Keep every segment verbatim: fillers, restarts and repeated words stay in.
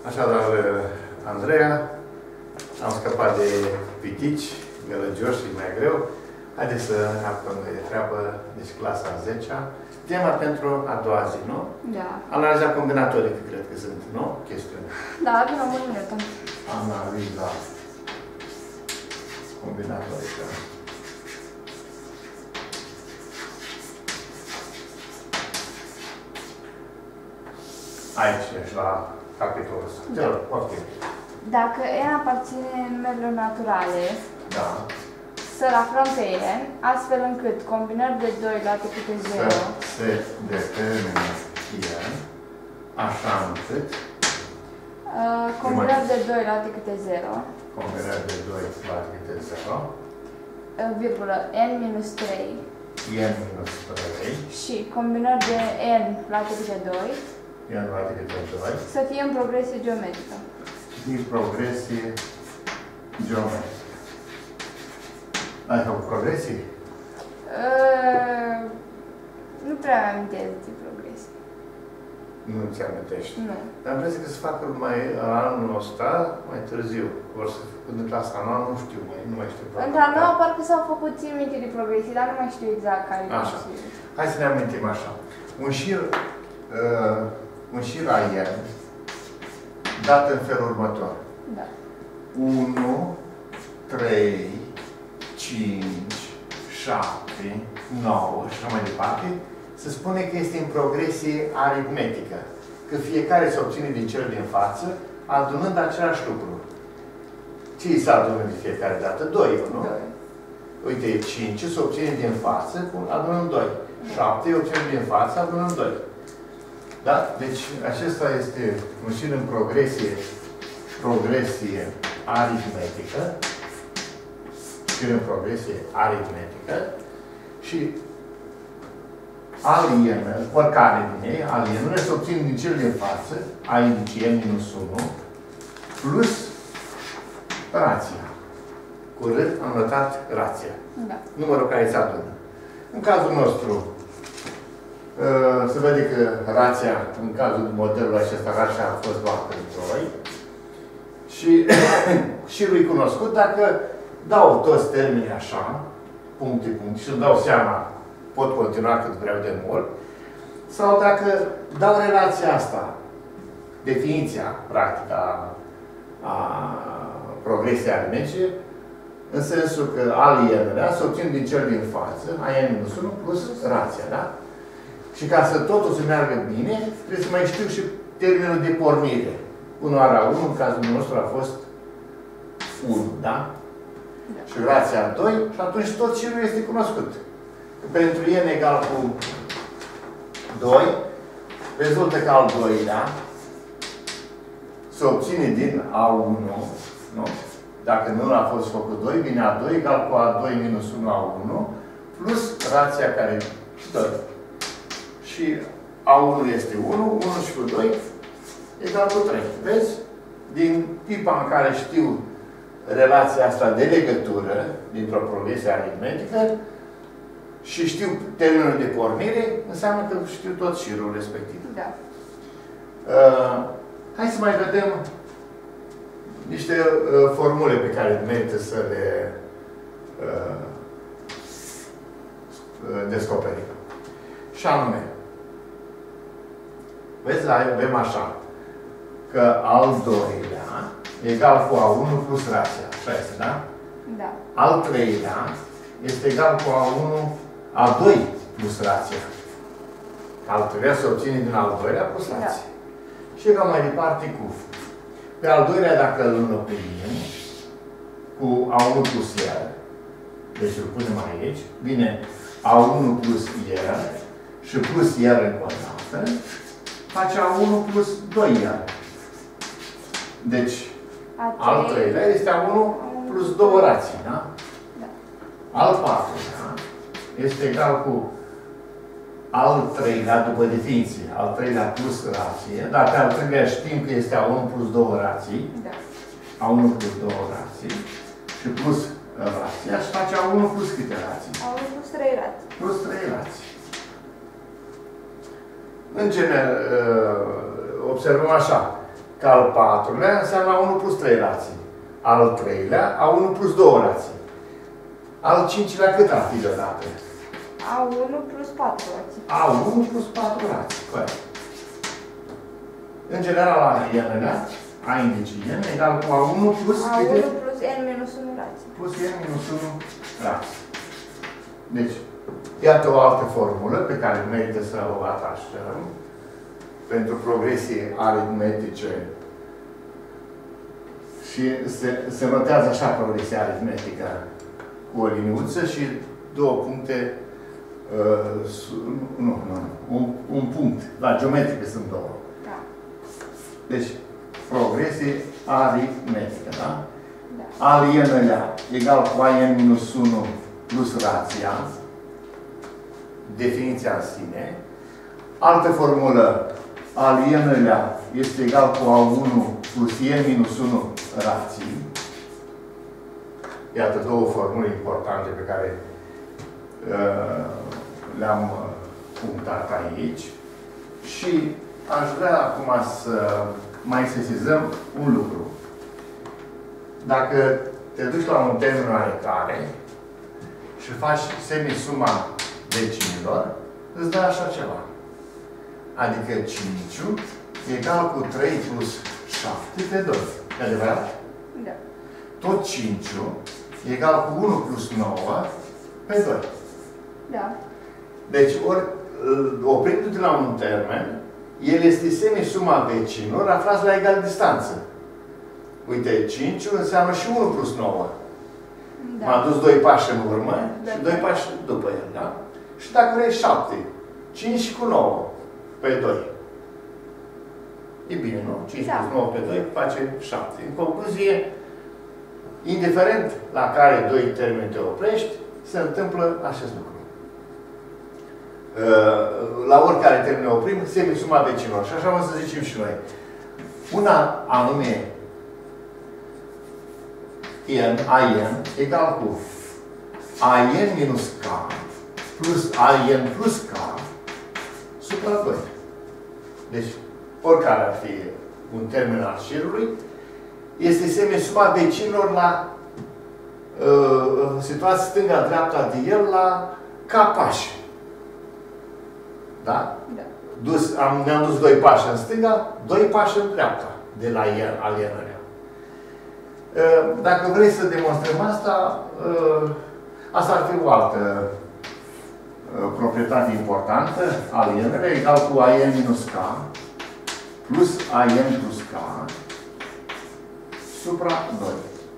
Așadar, Andreea, am scăpat de pitici, gălăgioși și mai greu. Haideți să apucăm de treabă, deci clasa a zecea. Tema pentru a doua zi, nu? Da. Analiza combinatorică, cred că sunt, nu? Chestiuni. Da, până mult minută. Analiza combinatorică. Aici ești la capitolul ăsta. Te rog, ok. Dacă n aparține numerelor naturale, Da. să raflăm pe n, astfel încât combinări de doi luate câte Să zero, se determine n, așa încât uh, combinări de doi luate câte zero, combinări de doi luate câte zero, uh, virgulă, n minus trei, n minus trei, și combinări de n luate câte doi, n luate câte doi, să fie în progresie geometrică. din progresie geometrică. Ai făcut progresii? Uh, nu prea mi amintesc de progresie. Nu ți amintești. Nu. Dar vrei să se facă mai anul ăsta, mai târziu. Vor să până în clasa a noua, nu știu, mai, nu mai știu. Într-a noua parcă s-au făcut țin minte de progresii, dar nu mai știu exact care e Așa. progresie. Hai să ne amintim așa. Un șir, uh, un șir aer, dat în felul următor. Da. unu, trei, cinci, șapte, nouă și așa mai departe, se spune că este în progresie aritmetică. Că fiecare se obține din cel din față, adunând același lucru. Ce îi se adună de fiecare dată? doi, nu? doi. Uite, cinci se obține din față, adunând doi. șapte obține din față, adunând doi. Da? Deci, acesta este un șir în progresie, progresie aritmetică, șir în progresie aritmetică, și alienă, oricare din ei, alienele se obțin din cel din față, a indice n minus unu, plus rația. Cu R am notat rația. Da. Numărul care se adună. În cazul nostru, se vede că rația, în cazul modelului acesta, rația a fost luată în doi. Și șirul e cunoscut dacă dau toți termenii așa, puncte, puncte, și îmi dau seama, pot continua cât vreau de mult, sau dacă dau relația asta, definiția practică a, a progresiei aritmetice, în sensul că alienele se obțin din cel din față, a n minus unu, plus rația, da? Și ca să totul să meargă bine, trebuie să mai știu și termenul de pornire. unu ara unu, în cazul nostru a fost unu, da? Da. Și rația doi, și atunci tot șirul este cunoscut. Pentru n egal cu doi, rezultă că al doilea se obține din a unu, nu? Dacă nu a fost făcut doi, vine a doi egal cu a doi minus unu a unu, plus rația care doi. Și a unu este unu, unu și cu doi egal cu trei. Vezi? Din tipa în care știu relația asta de legătură, dintr-o progresie aritmetică, și știu termenul de pornire, înseamnă că știu tot șirul respectiv. Da. Uh, hai să mai vedem niște uh, formule pe care merită să le uh, descoperim. Și anume, vezi, avem așa, că al doilea egal cu a unu plus rația. Așa este, da? Da. Al treilea este egal cu a unu, a doi plus rația. Al treilea se obține din al doilea plus rația. Da. Și egal mai departe cu pe al doilea, dacă îl înlocuim cu a unu plus R, deci îl punem aici, vine a unu plus R și plus R încă o dată, face a unu plus doi R. Deci, al treilea este a unu plus două rații, da? Da. Al patrulea este egal cu al treilea, după definiție, al treilea plus rație, dar pe al treilea știm că este a unu plus două rații, Da. a unu plus două rații, și plus rația, și face a unu plus câte rații? a unu plus trei rații. Plus trei rații. În general, observăm așa, că al patrulea înseamnă a unu plus trei rații. Al treilea, a unu plus două rații. Al cincilea cât ar fi deodată? A unu plus patru rații. A unu plus patru rații. Corect. În general, la n-ălea, a indice n egal cu a unu plus A unu plus n minus unu rații. Plus n minus unu rații. Deci, iată o altă formulă pe care merită să o atașăm pentru progresii aritmetice și se, se notează așa progresia aritmetică cu o liniuță și două puncte, uh, su, nu, nu, un, un punct, la geometrică sunt două. Da. Deci, progresie aritmetică, da? Da. Alienălea egal cu a n minus unu plus rația, definiția în sine. Altă formulă, alienălea este egal cu a unu plus n minus unu rații. Iată două formule importante pe care uh, le-am uh, punctat aici. Și aș vrea acum să mai sesizăm un lucru. Dacă te duci la un termen oarecare și faci semisuma vecinilor, îți dă așa ceva. Adică cinci egal cu trei plus șapte pe doi. E adevărat? Da. Tot cinci egal cu unu plus nouă pe doi. Da. Deci, ori, oprindu-te la un termen, el este semisuma vecinilor aflați la egală distanță. Uite, cinci înseamnă și unu plus nouă. Da. M-am dus doi pași în urmă Da. și doi pași după el, da? Și dacă vrei șapte, cinci cu nouă pe doi. E bine, nu? cinci Da. plus nouă pe doi face șapte. În concluzie, indiferent la care doi termeni te oprești, se întâmplă acest lucru. La oricare termen ne oprim, semisuma vecinilor. Și așa o să zicem și noi. Una anume n, an, egal cu an minus k plus an plus k supra doi. Deci, oricare ar fi un termen al șirului, este semisuma vecinilor la uh, situația stânga-dreapta de el la k pași. Da? Da. Dus, am, ne-am dus doi pași în stânga, doi pași în dreapta, de la el, alienarea. Dacă vrei să demonstrăm asta, asta ar fi o altă proprietate importantă, alienarea egal cu an minus k plus an plus k supra doi.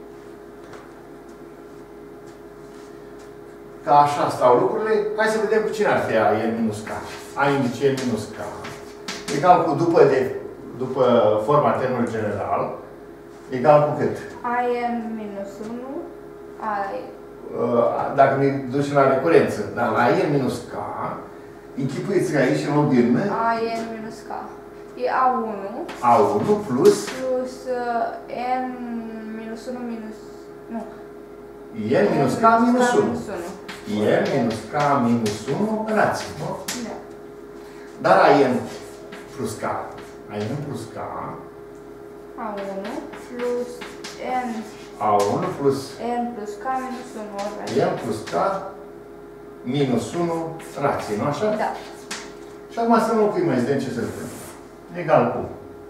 Ca așa stau lucrurile, hai să vedem cu cine ar fi an minus k. A indice n minus k egal cu, după, de, după forma termenului general, egal cu cât? an minus unu, ai... Dacă ne ducem la recurență, dar la an minus k, închipuiți aici în loc de n, an minus k. E a unu. a unu plus... Plus uh, n minus unu minus... Nu. n minus k minus unu. minus unu. n minus k minus unu rații, nu? Da. Dar an plus k, an plus k, a unu plus n, a unu plus n plus k minus unu ori n plus k minus unu rații, nu așa? Da. Și acum să nu înlocuim mai vedem ce se întâmplă. Egal cu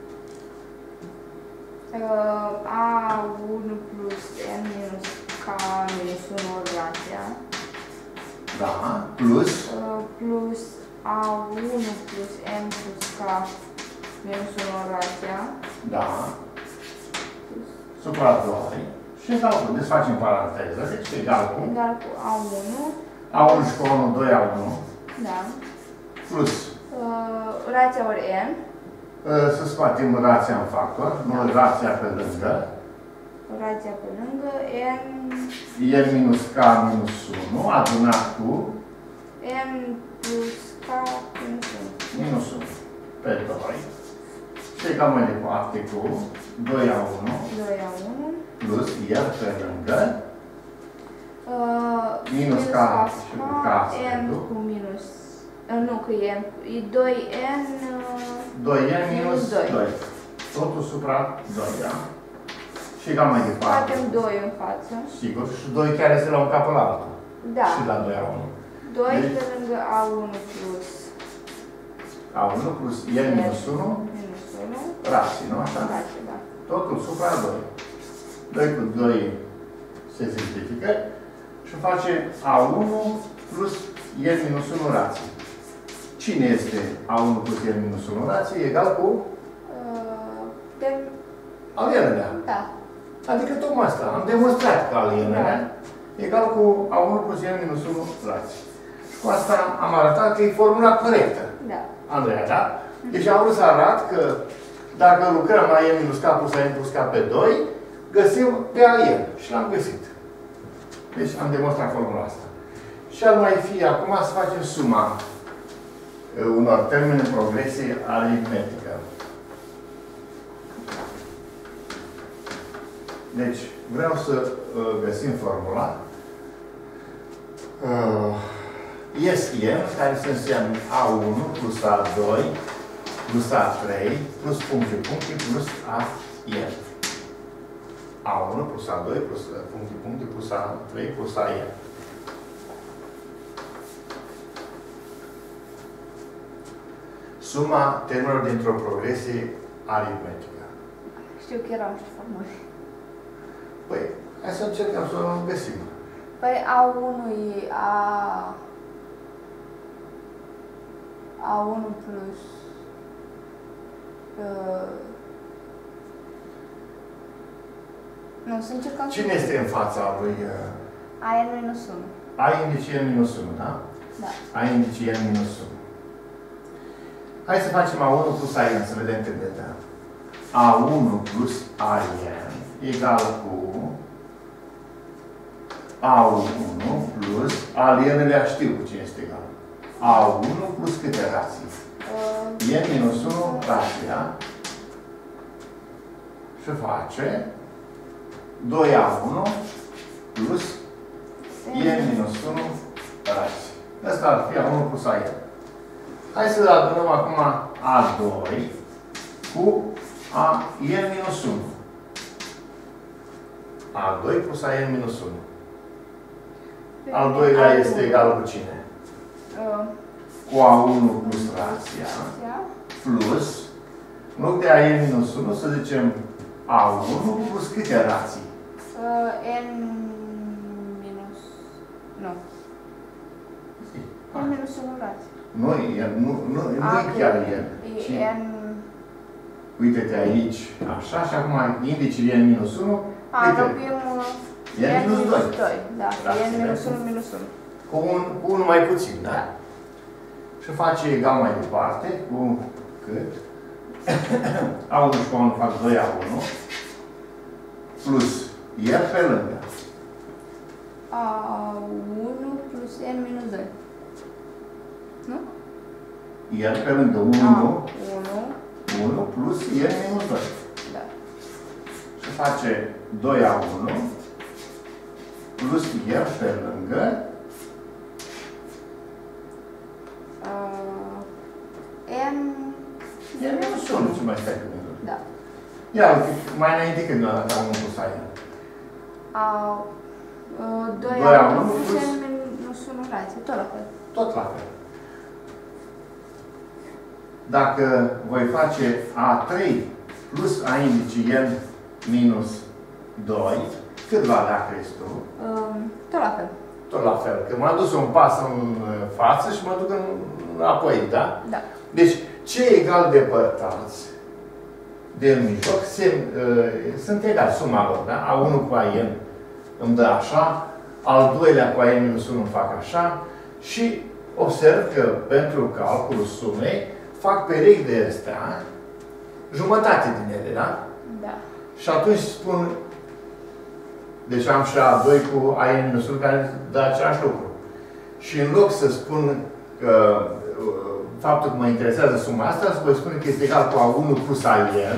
Uh, a unu plus n minus k minus unu ori rația. da, plus Uh, plus a unu plus n plus k minus unu ori rația. da, supra doi și egal cu, desfacem paranteză, deci egal cu Egal cu a unu. a unu și cu unu, doi a unu, Da. plus, Uh, rația ori n. să scoatem rația în factor, nu rația pe lângă, Rația pe lângă n, n minus k minus unu, adunat cu n plus k minus unu. minus unu pe doi și egal mai departe cu doi a unu doi a unu. plus iar pe lângă Uh, minus k și cu k n cu minus... Uh, nu, că e, e doi n... Uh, doi n minus doi. doi. totul supra doi, da? Și egal mai departe. Facem doi în față. Sigur, și doi chiar este la un capăt la altul. Da. Și la doi A unu. doi Deci, pe lângă A unu plus A unu plus N minus unu, minus unu. rații, nu așa? Rație, da. Totul supra doi. doi cu doi se simplifică și face A unu plus N minus unu rații. Cine este A unu plus N minus unu rații? Egal cu Uh, tem... alienele. Da. Adică tocmai asta. Am demonstrat că alienele Da. egal cu A unu plus N minus unu rații. Și cu asta am arătat că e formula corectă. Da. Andreea, da? Deci am vrut să arăt că dacă lucrăm la N minus K plus A N plus K pe doi, găsim pe A N. Și l-am găsit. Deci am demonstrat formula asta. Și ar mai fi acum să facem suma unor termeni în progresie aritmetică. Deci, vreau să uh, găsim formula. Uh, S M, care se înseamnă A unu plus A doi plus A trei plus puncte puncte plus A N. A unu plus A doi plus puncte puncte plus A trei plus A N. Suma termenilor dintr-o progresie aritmetică. Știu că erau niște formule. Păi, hai să încercăm să o găsim. Păi A unu e A... A unu plus... Uh... Nu, să încercăm... Cine este în fața lui... Uh... A n minus unu. A indice N minus unu, da? Da. A indice N minus unu. Hai să facem A unu plus A N, să vedem cât de dă. A unu plus A N egal cu A unu plus alienele știu cu cine este egal. A unu plus câte rații? Uh, N minus unu rația și face doi A unu plus N minus unu rații. Asta ar fi A unu plus A N. Hai să adunăm acum A doi cu A N minus unu. A doi plus A N minus unu. Al doilea este egal cu cine? Uh, Cu A unu plus rația plus, în loc de A N minus unu, să zicem A unu plus câte rații? uh, N minus... Nu. N minus unu rație. Nu, e, nu, nu, nu e chiar N. Ci, E N... uite-te aici, așa, și acum indicii N minus unu. A, înlocuim N minus doi. Da, Rațiile. N minus unu minus unu. Cu, un, cu unul mai puțin, da? Da. Și face egal mai departe cu cât? A unu și cu A unu fac doi A unu plus iar pe lângă. A unu plus N minus doi. Nu? Iar pe lângă unu, unu. unu plus N minus doi. Da. Și face doi A unu plus iar pe lângă Uh, N... N minus unu. Ce mai stai cu mine? Da. Ia, uite, mai înainte când nu arăta unu plus A N. A... Uh, doi doi A A unu unu plus plus- N minus unu rație. Tot la fel. Tot la fel. Dacă voi face A trei plus A indice N minus doi, cât va da, crezi tu? Uh, tot la fel. Tot la fel. Că m-am dus un pas în față și mă duc înapoi, da? Da. Deci, cei egal depărtați de în mijloc se, uh, sunt egali, suma lor, da? A unu cu A N îmi dă așa, al doilea cu A N minus unu fac așa și observ că pentru calculul sumei fac perechi de astea, jumătate din ele, da? Da. Și atunci spun, deci am și A doi cu A N minus unu care dă același lucru. Și în loc să spun că uh, faptul că mă interesează suma asta, să voi spune că este egal cu A unu plus A N,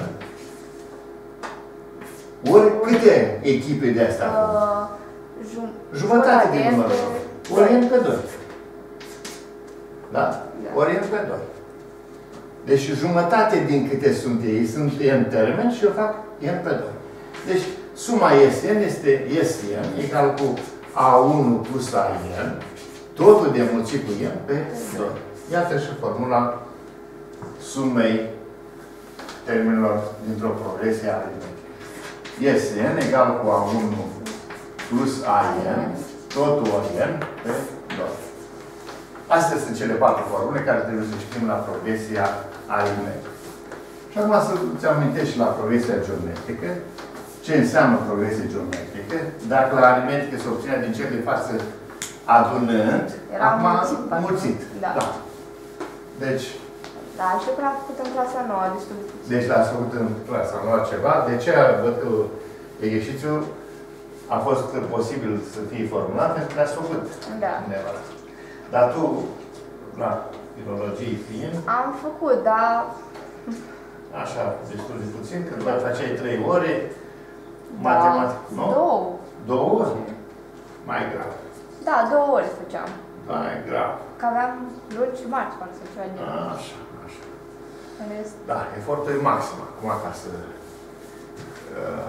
ori câte echipe de astea? Uh, jum Jumătate din numărul. Ori N pe doi. Da? Da. Ori N pe doi. Deci jumătate din câte sunt ei sunt n termeni și eu fac n pe doi. Deci suma Sn este Sn egal cu a unu plus a n, totul de mulțit cu n pe doi. Iată și formula sumei termenilor dintr-o progresie aritmetică. Sn egal cu a unu plus a n, totul ori n pe doi. Astea sunt cele patru formule care trebuie să citim la progresia aritmetică. Și acum să-ți amintești și la progresia geometrică ce înseamnă progresie geometrică. Dacă la aritmetică se obținea din cel de față adunând, era acum mulțit. mulțit. Da. Da. Deci, da, și l-am făcut în clasa nouă, destul de puțin. Deci l-ați făcut în clasa nouă ceva. De ce văd că exercițiul a fost posibil să fie formulat? Pentru că l-ați făcut. Da. Undeva. Dar tu, la filologie fiind, am făcut, dar... așa, destul de puțin, că doar faceai trei ore, Da, matematică, nu? două. Două ore? Mai grav. Da, două ore făceam. Mai grav. Că aveam luni și marți, parcă să ceva din Așa, așa. rest. Da, efortul e maxim acum ca să uh,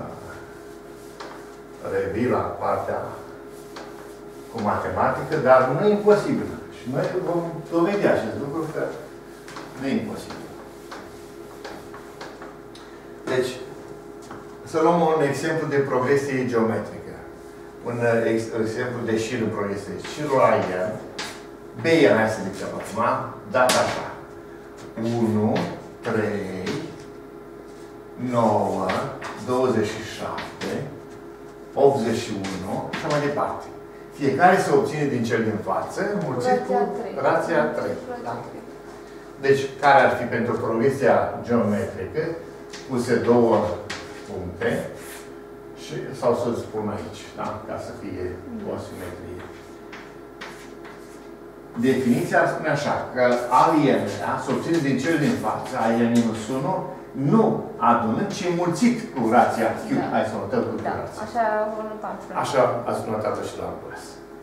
revii la partea cu matematică, dar nu e imposibil. Și noi vom dovedi acest lucru că nu e imposibil. Deci, să luăm un exemplu de progresie geometrică. Un ex exemplu de șir în progresie. Șirul A N, B N, hai să zicem acum, dat așa. unu, trei, nouă, douăzeci și șapte, optzeci și unu și mai departe. Fiecare se obține din cel din față, înmulțit cu rația trei. Da? Deci, care ar fi pentru progresia geometrică? Puse două puncte și, sau să spun aici, da? Ca să fie o simetrie. Definiția spune așa, că alienea se obține din cel din față, a n minus unu, nu adunând, ci mulțit cu rația Q. Da. Hai să notăm cu da. rația. Așa o notam. Așa ați notat-o și la curs.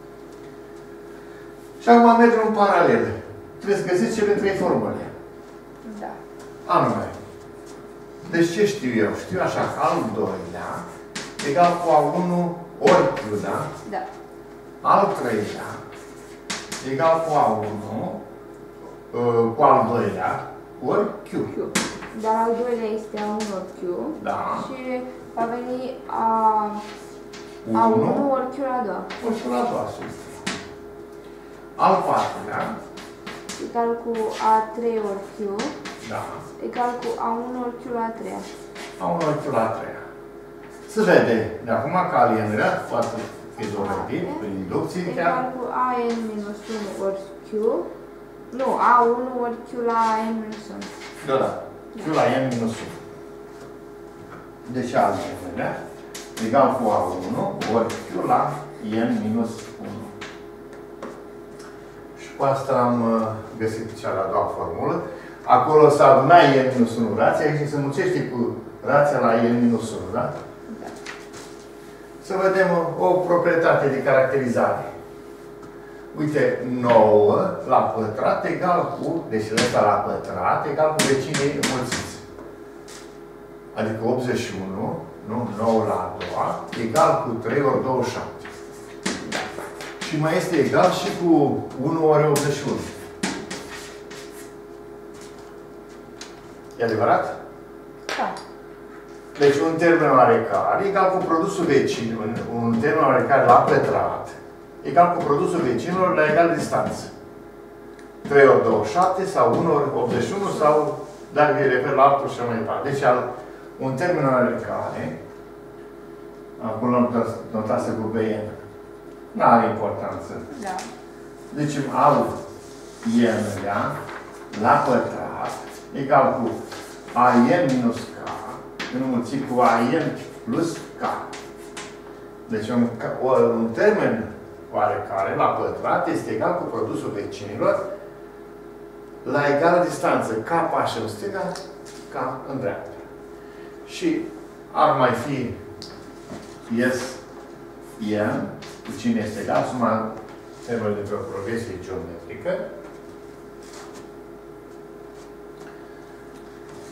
Și acum mergem în paralel. Trebuie să găsiți cele trei formule. Da. Anume. Deci ce știu eu? Știu așa că al doilea egal cu a unu ori Q, da? Da. Al treilea egal cu a unu cu al doilea ori Q. Q. Dar al doilea este a unu ori Q. Da. Și va veni a, a unu ori Q la doua. Ori Q la doua, sus. Al patrulea. Egal cu a trei ori Q. Da. Egal cu a unu ori Q la a treia. A unu ori Q la a treia. Se vede de acum că alienarea poate fi dovedit prin inducție chiar. Egal cu a n minus unu ori Q. Nu, a unu ori Q la n minus unu. Da, da. Q la n minus unu. Deci alienarea egal cu a unu ori Q la n minus unu. Și cu asta am găsit cea de-a doua formulă. Acolo s-a adunat n minus unu rația și se mulțește cu rația la n minus unu, da? Da. Să vedem o proprietate de caracterizare. Uite, nouă la pătrat egal cu, deci ăsta la pătrat, egal cu vecinii înmulțiți. Adică optzeci și unu, nu? nouă la a doua, egal cu trei ori douăzeci și șapte. Și mai este egal și cu unu ori optzeci și unu. E adevărat? Da. Deci un termen oarecare egal cu produsul vecinilor, un termen oarecare la pătrat, egal cu produsul vecinilor la egală distanță. trei ori douăzeci și șapte sau unu ori optzeci și unu sau, dacă e refer la altul și mai departe. Deci al, un termen oarecare, acum notase cu B N, nu are importanță. Da. Deci al n-lea la pătrat egal cu a n minus k înmulțit cu a n plus k. Deci un, un termen oarecare la pătrat este egal cu produsul vecinilor la egală distanță. K pași în stânga, K în dreapta. Și ar mai fi S, N, cu cine este egal, suma termenului de progresie geometrică.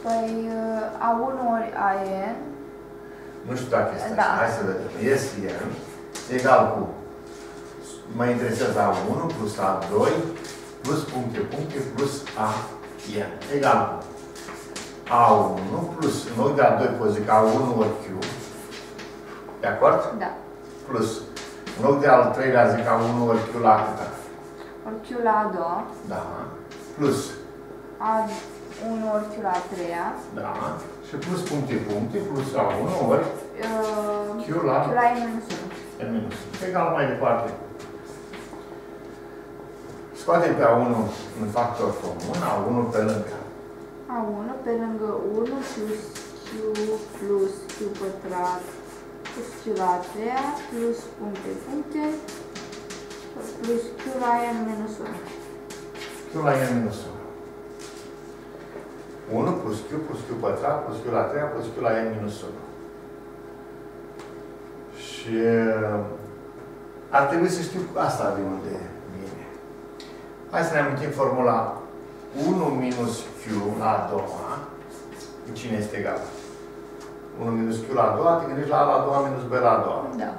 Păi A unu ori A N. Nu știu dacă este Da. așa. Hai să vedem. S N egal cu, mă interesează A unu plus A doi plus puncte, puncte plus A N. Egal cu A unu plus, în loc de A doi pot zic A unu ori Q. De acord? Da. Plus, în loc de al treilea zic A unu ori Q la câta? Ori Q la a doua. Da. Plus. A unu ori Q la a treia. Da. Și plus puncte, puncte, plus A unu ori Uh, Q la Q la N minus unu. N minus unu. Egal mai departe. Scoatem pe A unu în factor comun, A unu pe lângă. A unu pe lângă unu plus Q plus Q pătrat plus Q la a treia plus puncte, puncte plus Q la N minus unu. Q la N minus unu. unu plus Q plus Q pătrat plus Q la a treia plus Q la N minus unu. Și ar trebui să știu asta de unde vine. Hai să ne amintim formula unu minus Q la a doua. Cu cine este egal? unu minus Q la a doua, te gândești la A la a doua minus B la a doua. Da.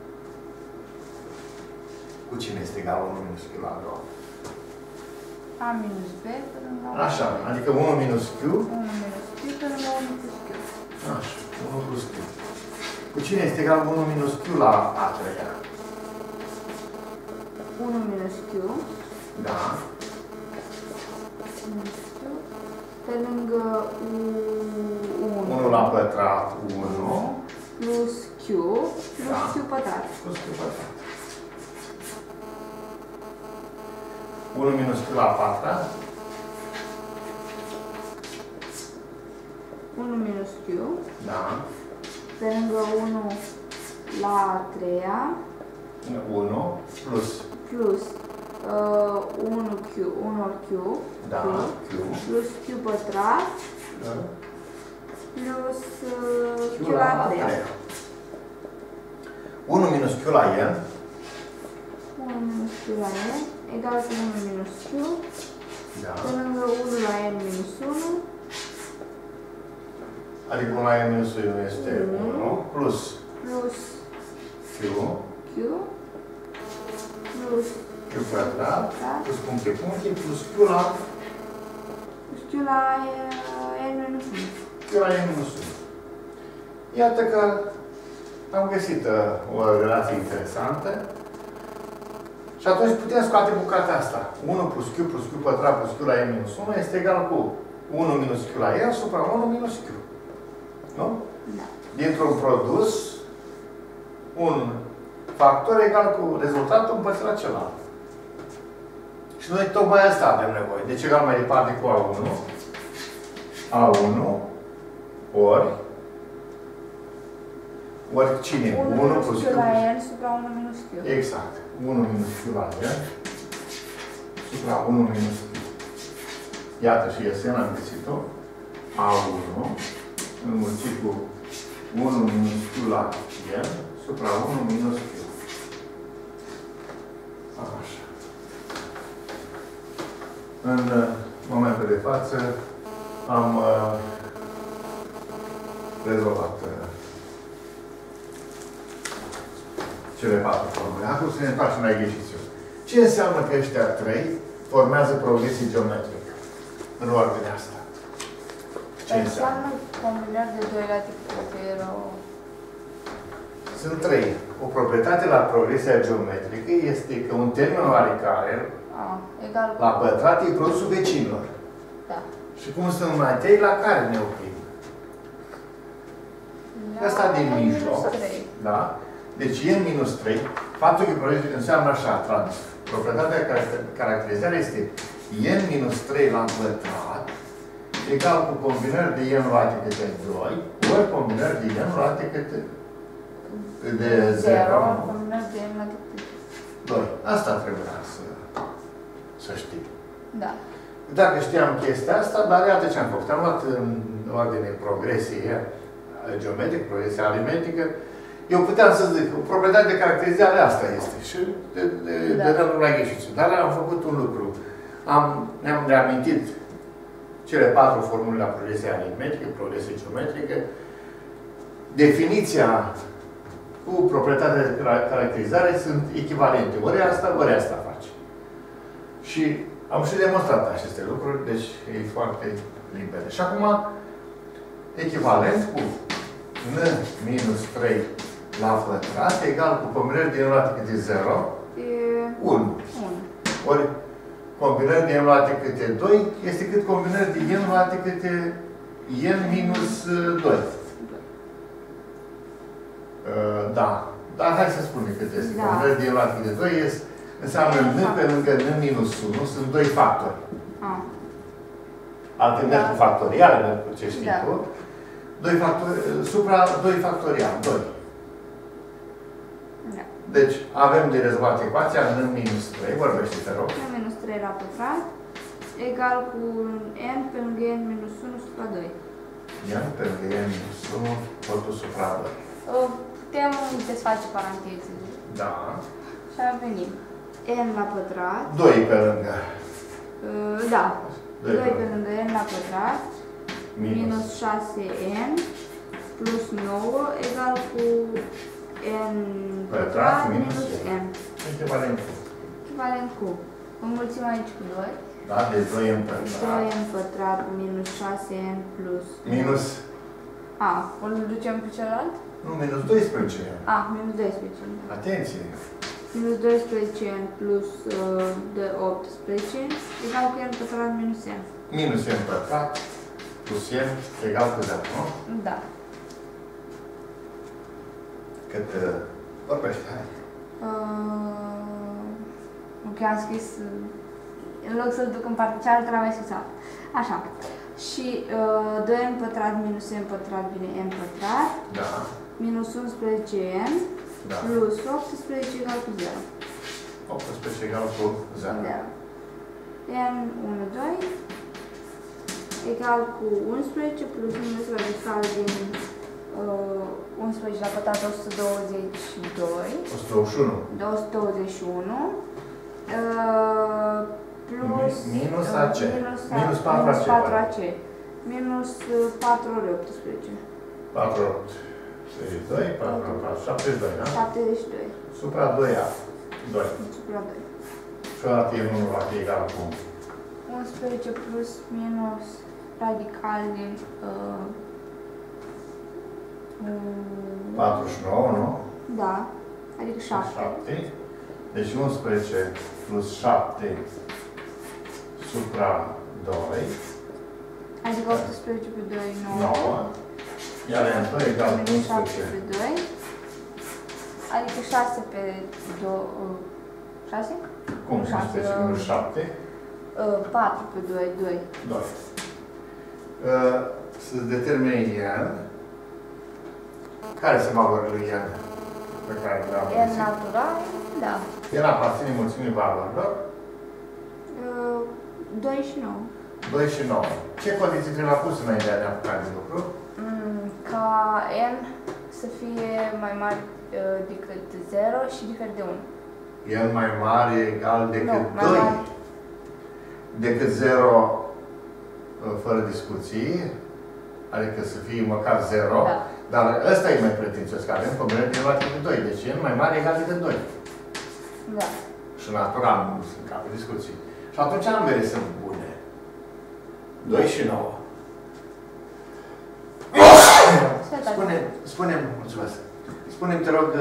Cu cine este egal unu minus Q la a doua? A minus B pe lângă Așa, adică unu minus Q. unu minus Q pe lângă unu plus Q. Așa, unu plus Q. Cu cine este egal unu minus Q la a treia? unu minus Q. Da. Minus Q pe lângă unu. unu la pătrat, unu. Plus Q plus Da. Q pătrat. Plus Q pătrat. unu minus Q la a patra. unu minus Q Da. pe lângă unu la a treia unu plus. plus uh, unu Q, unu ori Q, Da. Q Q. plus Q pătrat Da. plus uh, Q Q la a treia. unu minus Q la N. unu minus Q la N egal cu unu minus Q Da. pe lângă unu la N minus unu. Adică unu la N minus unu este unu plus Plus Q. Q plus Q pătrat plus puncte, puncte plus Q la plus Q la uh, N minus unu. Q la N minus unu. Iată că am găsit uh, o relație interesantă. Și atunci putem scoate bucata asta. unu plus Q plus Q pătrat plus Q la N minus unu este egal cu unu minus Q la N supra unu minus Q. Nu? Da. Dintr-un produs, un factor egal cu rezultatul împărțit la celălalt. Și noi tocmai asta avem nevoie. Deci egal mai departe cu A unu. A unu ori ori cine? unu plus Q Q la N supra unu minus Q. Exact. unu minus Q la N supra unu minus Q. Iată și S N am găsit-o. A unu înmulțit cu unu minus Q la N supra unu minus Q. Așa. În momentul de față am uh, rezolvat uh, cele patru formule. Acum să ne întoarcem la exercițiu. Ce înseamnă că ăștia trei formează progresie geometrică în ordinea asta? Ce înseamnă? Înseamnă combinări de doi lati cu zero. Sunt trei. O proprietate la progresia geometrică este că un termen oarecare A, egal cu... la pătrat e produsul vecinilor. Da. Și cum sunt numai trei, la care ne oprim? La Asta din N mijloc. minus trei. Da? Deci N minus trei, faptul că progresia înseamnă așa, trans. Proprietatea care caracterizare este N minus trei la pătrat egal cu combinări de N luate câte doi ori combinări de N luate câte de zero. Combinări de N la câte? doi. Asta trebuia să, să știi. Da. Dacă știam chestia asta, dar iată ce am făcut. Am luat în ordine progresie geometrică, progresie aritmetică. Eu puteam să zic, o proprietate de caracterizare asta este. Și de, de, da. de la exercițiu. Dar am făcut un lucru. Am, ne-am reamintit ce cele patru formule la progresie aritmetică, progresie geometrică, definiția cu proprietatea de caracterizare sunt echivalente. Ori asta, ori asta face. Și am și demonstrat aceste lucruri, deci e foarte limpede. Și acum, echivalent cu n minus trei la pătrat egal cu combinări din luate câte zero, unu. Ori combinări din luate câte doi este cât combinări din n luate câte n minus doi. Uh, da. Dar hai să spunem cât este. Da. Combinări din luate câte doi este, înseamnă n pe lângă n minus unu, sunt doi factori. Ah. Alte da. Merg cu factoriale, merg cu ce știi da. Tu. doi factori, supra doi factorial, doi. Da. Deci, avem de rezolvat ecuația n minus trei, vorbește, te rog. n minus trei la pătrat, egal cu n pe lângă n minus unu supra doi. n pe lângă n minus unu, totul supra doi. Putem desface parantezele. Da. Și ar veni n la pătrat. doi pe lângă. Da. doi pe lângă n la pătrat. Minus șase n plus nouă egal cu n pătrat minus n. Echivalent cu. Echivalent cu. Înmulțim aici cu doi. Da, deci doi n pătrat. doi n pătrat minus șase n plus... Minus... A, o ducem pe celălalt? Nu, minus doisprezece n. A, minus doisprezece n. Atenție! Minus doisprezece n plus uh, de optsprezece egal cu n pătrat minus n. Minus n pătrat plus n egal cu zero, nu? Da. Cât uh, vorbește, hai. Uh, ok, am scris, în loc să-l duc în partea cealaltă, l-am mai scris alt. Așa. Și uh, doi n pătrat minus n pătrat bine n pătrat. Da. Minus unsprezece n da. Plus optsprezece egal cu zero. optsprezece egal cu zero. n unu, doi egal cu unsprezece plus minus radical din uh, unsprezece la pătrat o sută douăzeci și doi. o sută douăzeci și unu. o sută douăzeci și unu. Uh, plus... Minus uh, AC. Minus, minus patru AC. Minus patru ori optsprezece. patru ori opt. șaizeci și doi, patru ori patru, șaptezeci și doi, da? șaptezeci și doi. Supra doi A. doi. Supra doi. Și odată e unu va fi egal cu... unsprezece plus minus radical din... Uh, um, patruzeci și nouă, nu? Da. Adică șapte. șapte. Deci unsprezece plus șapte supra doi. Adică optsprezece pe doi, nouă. nouă. Iar n doi egal cu unsprezece. șapte pe doi. Adică șase pe doi. șase? Cum? unsprezece minus șapte? patru pe doi, doi. doi. Să-ți determine n. Care se valori lui n? Pe care le-am n natural, da. n aparține mulțimii valorilor? doi și nouă. doi și nouă. Ce condiții trebuie pus înainte de a ne apuca de lucru? Mm, ca n să fie mai mare uh, decât zero și diferit de unu. n mai mare egal decât no, doi. Mare. Decât zero uh, fără discuții. Adică să fie măcar zero. Da. Dar ăsta e mai pretențios, că avem combinări din luate de doi. Deci n mai mare egal decât doi. Da. Și natural, nu sunt ca pe discuții. Și atunci ambele sunt bune. doi și nouă. Spune, spune, mulțumesc. Spune-mi, te rog,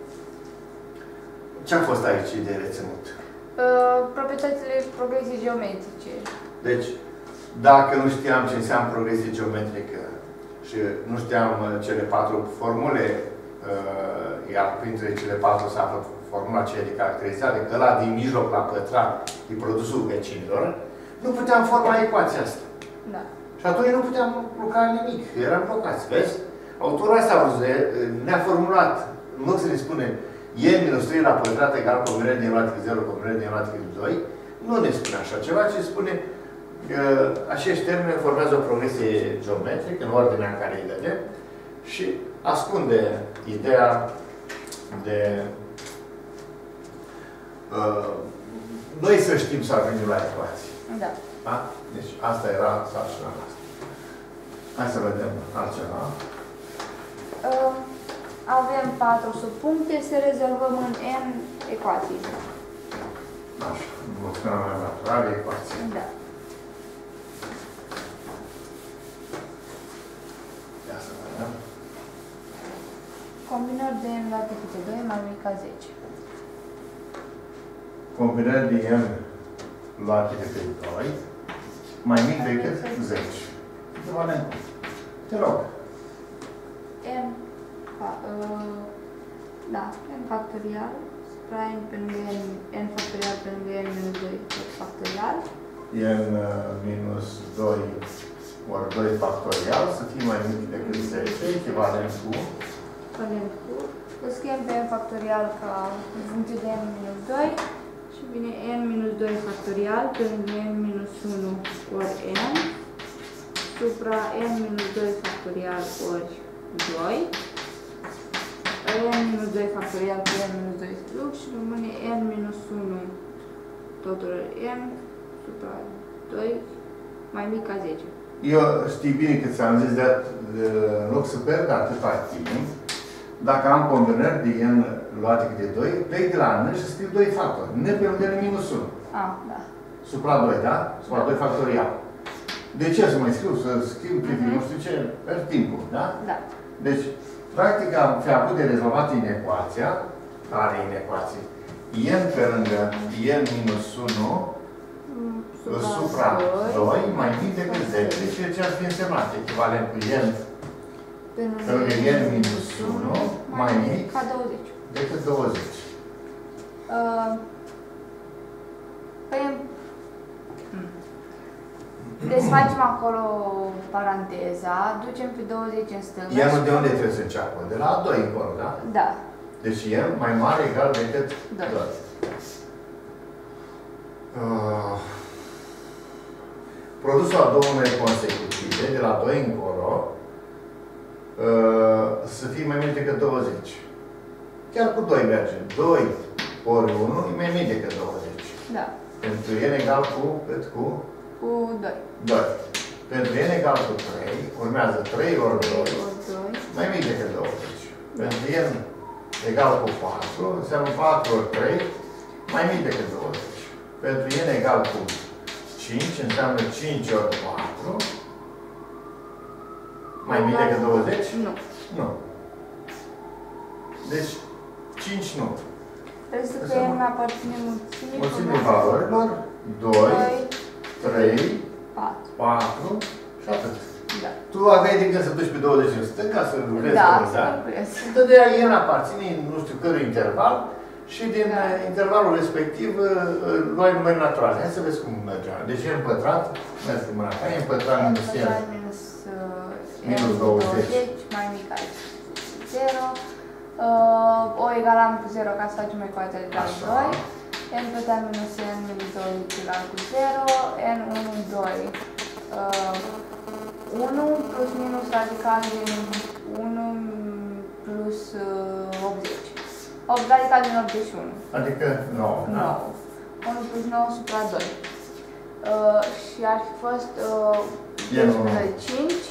ce a fost aici de reținut? Uh, proprietățile progresiei geometrice. Deci, dacă nu știam ce înseamnă progresie geometrică și nu știam cele patru formule, uh, iar printre cele patru se află formula aceea de caracterizare, că ăla din mijloc la pătrat e produsul vecinilor, nu puteam forma ecuația asta. Da. Și atunci nu puteam lucra nimic, eram blocați, vezi? Autorul ăsta ne-a formulat, în loc să ne spune n minus trei la pătrat egal combinare din luate zero, combinare din luate doi, nu ne spune așa ceva, ci spune că acești termeni formează o progresie geometrică în ordinea în care îi vedem și ascunde ideea de uh, noi să știm să ajungem la ecuații. Da. Da? Deci asta era sarcina noastră. Hai să vedem altceva. Uh, avem patru subpuncte, să rezolvăm în N ecuații. Așa, mulțumim naturale, ecuații. Da. Ia să vedem. Combinări de N la T câte doi mai mic ca zece. Combinări de N luate de pe doi mai mic decât zece. Echivalent. Te rog. N, uh, da, N factorial, supra N pe lângă N, N factorial pe lângă N minus doi tot factorial. N minus doi ori doi factorial să fie mai mic decât zece, echivalent cu Echivalent cu, îl scriem pe N factorial ca în funcție de N minus doi și vine N minus doi factorial pe lângă N minus unu ori N supra N minus doi factorial ori doi, N minus doi factorial pe N minus doi strug și rămâne N minus unu totul N supra doi mai mic ca zece. Eu știi bine că ți-am zis de, de, în loc să pierd atâta timp, dacă am combinări de N luate câte doi, plec de la N și scriu doi factori. N pe lângă N minus unu. Ah, da. Supra doi, da? Supra doi factorial. De ce să mai scriu? Să scriu privind, uh-huh. nu știu ce, per timpul, da? Da. Deci, practic am fi avut de rezolvat inecuația, care e inecuație? N pe lângă N minus unu supra, supra doi mai mic decât zece, ceea ce ar fi însemnat echivalent cu N pe lângă N minus unu mai mic ca douăzeci. Decât douăzeci. Uh, păi, desfacem acolo paranteza, ducem pe douăzeci în stânga. N-ul de unde trebuie să înceapă? De la doi încolo, da? Da. Deci N mai mare egal decât doi. doi. Uh, produsul a două numere consecutive, de la doi încolo, uh, să fie mai mic decât douăzeci. Chiar cu doi merge. doi ori unu e mai mic decât douăzeci. Da. Pentru N egal cu, cât cu? Cu doi. doi. Pentru N egal cu trei, urmează trei ori doi, mai mic decât douăzeci. Da. Pentru N egal cu patru, înseamnă patru ori trei, mai mic decât douăzeci. Pentru N egal cu cinci, înseamnă cinci ori patru, mai mic decât douăzeci? Nu. Nu. Deci, cinci nu. Trebuie să N aparține mulțimii. Mulțimii valorilor, doi, trei, patru și atât. Da. Tu aveai de gând să duci pe douăzeci în stânga, să lucrezi da, cu ăsta. Întotdeauna N aparține nu știu cărui interval și din da. intervalul respectiv luai numere naturale. Hai să vezi cum merge. Deci N pătrat, mergi cu mâna ta, N pătrat minus N minus, minus douăzeci mai mic aici. zero. Uh, o egalam cu zero ca să facem ecuația de doi. N pătrat minus N minus doi egal cu zero. N unu, doi. Uh, unu plus minus radical din unu plus uh, optzeci. opt radical din optzeci și unu. Adică nouă, da? nouă. unu plus nouă supra doi. Uh, și ar fi fost uh, cinci.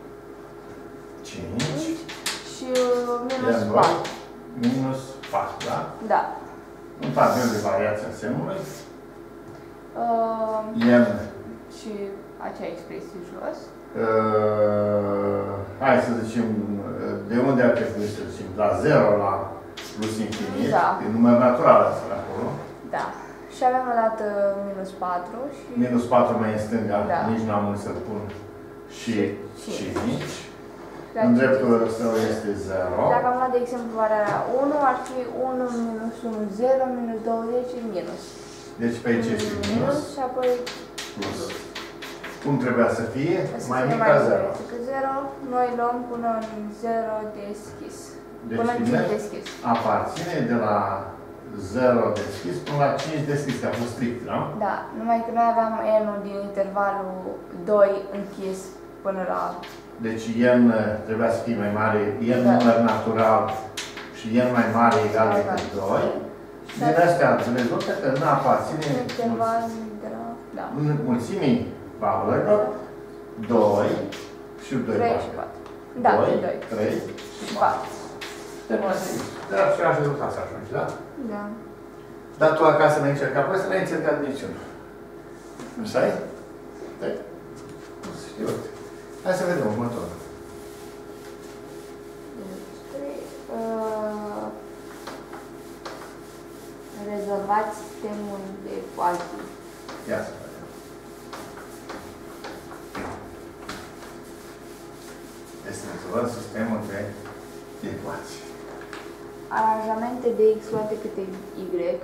cinci. Și uh, minus patru. Minus patru, da? Da. Un tabel de variație a semnului. Uh, N. Și acea expresie jos. Uh, hai să zicem, de unde ar trebui să zicem? La zero, la plus infinit. Da. E număr natural asta acolo. Da. Și avem o dată minus patru și... Minus patru mai în stânga, da. Nici n-am unde să-l pun. Și cinci. În dreptul său este zero. Dacă am luat, de exemplu, valoarea unu, ar fi unu minus unu, zero, minus douăzeci, minus. Deci pe aici este minus. Minus și apoi plus. Cum trebuia să fie? Să mai fie mic mai ca zero. Decât zero, noi luăm până în zero deschis. Deci până în cinci deschis. Aparține de la zero deschis până la cinci deschis, că a fost strict, nu? Da, numai că noi aveam N-ul din intervalul doi închis până la... Deci N trebuia să fie mai mare, N da. număr natural și N mai mare egal decât doi. Din astea rezultă că nu aparține... Interval de la... Da. Mulțimii valorilor doi și doi. trei și patru. Da, doi, doi. trei Și patru. Suntem asta aici. Da, și așa rezultat să ajungi, da? Da. Dar tu acasă n-ai încercat, păi să n-ai încercat niciunul. Așa-i? Da? Nu știu. Hai să vedem următorul. Uh, rezolvați sistemul de ecuații. Ia să vedem. Deci să rezolvăm sistemul de ecuații. Aranjamente de x luate câte y.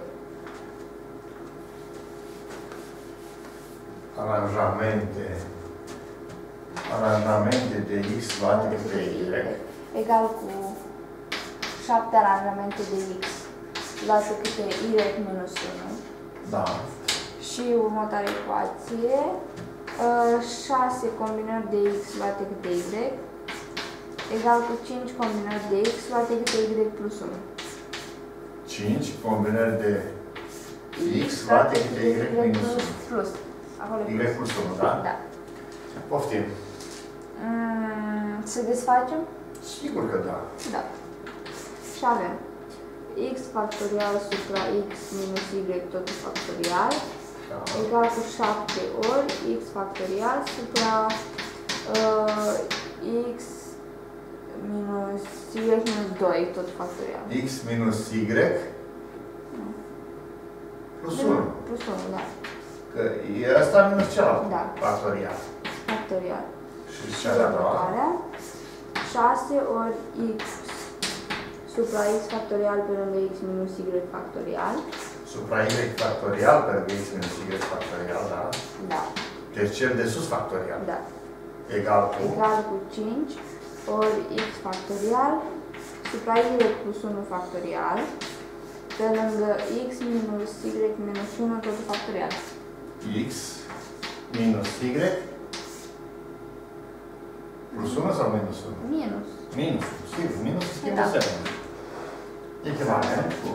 Aranjamente. Aranjamente de x luate câte y. Egal cu șapte aranjamente de x luate câte y minus unu. Da. Și următoarea ecuație. șase combinări de x luate câte y egal cu cinci combinări de x luate câte y plus unu. cinci combinări de x luate câte y minus unu. Plus. Acolo Y plus unu, da? Da. Poftim. Mm, să desfacem? Sigur că da. Da. Și avem x factorial supra x minus y totul factorial Da. egal cu șapte ori x factorial supra uh, x minus y minus doi tot factorial. X minus y plus unu. Plus unu, da. Că e ăsta minus celălalt. Da. Factorial. Factorial. Și cea de-a doua. șase ori x supra x factorial pe lângă x minus y factorial. Supra y factorial pe lângă x minus y factorial, da? Da. Deci cel de sus factorial. Da. Egal cu? Egal cu cinci ori x factorial supra y plus unu factorial pe lângă x minus y minus unu totul factorial. X minus y plus unu sau minus unu? Minus. Minus, sigur, minus se schimbă Da. semnul. Echivalent cu?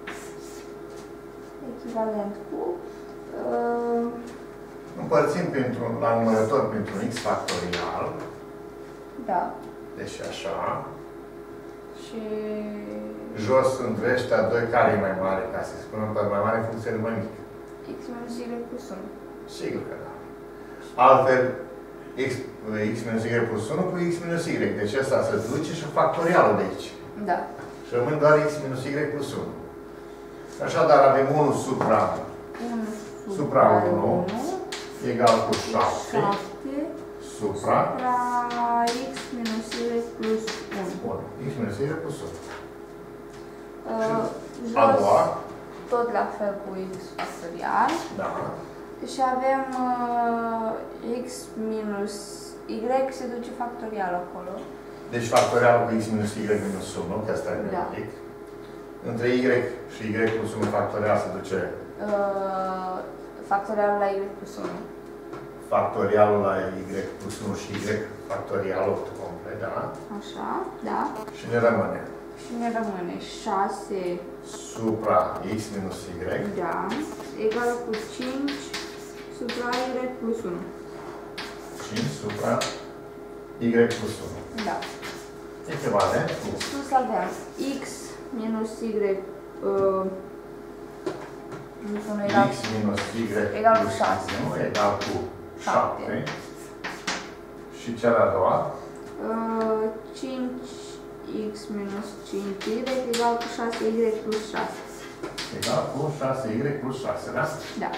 Echivalent cu uh, Împărțim pentru, la numărător pentru x factorial. da. Deci așa. Și Jos între ăștia doi, care e mai mare, ca să spunem pe mai mare funcție de mai mic? x minus y plus unu. Sigur că da. Altfel, x, x minus y plus unu cu x minus y. Deci ăsta se duce și factorialul de aici. Da. Și rămân doar x minus y plus unu. Așadar avem unu supra, unu supra unu egal cu șapte supra x minus y plus unu. unu. X minus y plus unu. Uh, A doua. Tot la fel cu x factorial. Da. Și avem uh, x minus y se duce factorial acolo. Deci factorialul cu x minus y minus unu, că asta e Da. mic. Între y și y plus unu factorial se duce Uh, factorialul la y plus unu. factorialul la y plus unu și y factorialul complet, da? Așa, da. Și ne rămâne Și ne rămâne șase supra x minus y, da, egal cu cinci supra y plus unu. cinci supra y plus unu. Da. Echivalent cu Sus avem x minus y uh, minus unu egal, x minus y egal cu plus șase. unu egal cu șapte. șapte. Și cea de-a doua, uh, cinci x minus cinci y egal cu șase y plus șase. egal cu șase y plus șase, da? Da.